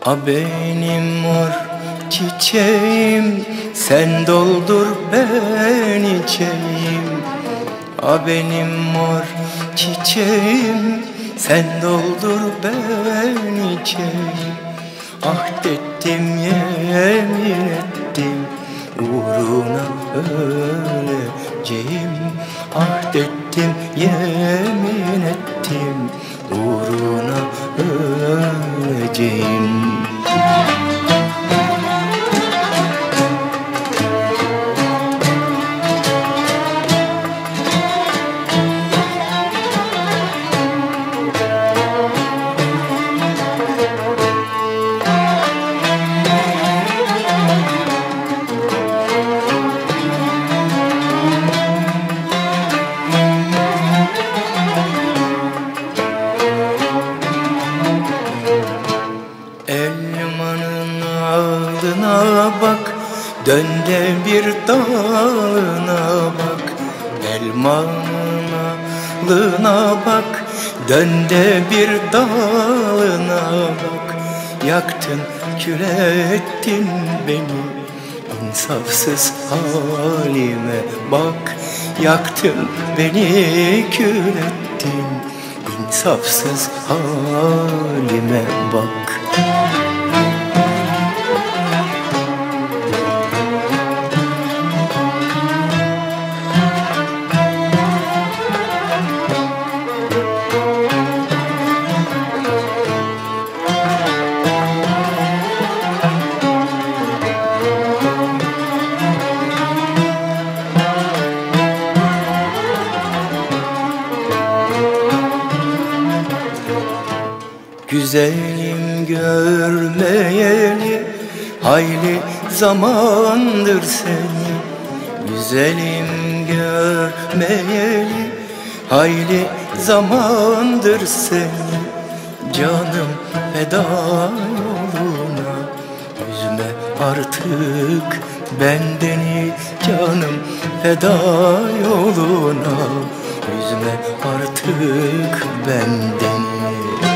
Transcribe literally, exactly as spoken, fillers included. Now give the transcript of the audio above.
A benim mor çiçeğim, sen doldur ben içeyim. A benim mor çiçeğim, sen doldur ben içeyim. Ahdettim, yemin ettim, uğruna öleceğim. Ahdettim, yemin ettim, uğruna öleceğim. Elmanın ağına bak, dön de bir dalına bak. Elmanın ağına bak, dön de bir dalına bak. Yaktın, kül ettin beni, insafsız halime bak. Yaktın beni, kül ettin, insafsız halime bak. Güzelim görmeyeli hayli zamandır seni. Güzelim görmeyeli hayli zamandır seni. Canım feda yoluna, üzme artık bendeni. Canım feda yoluna, üzme artık bendeni.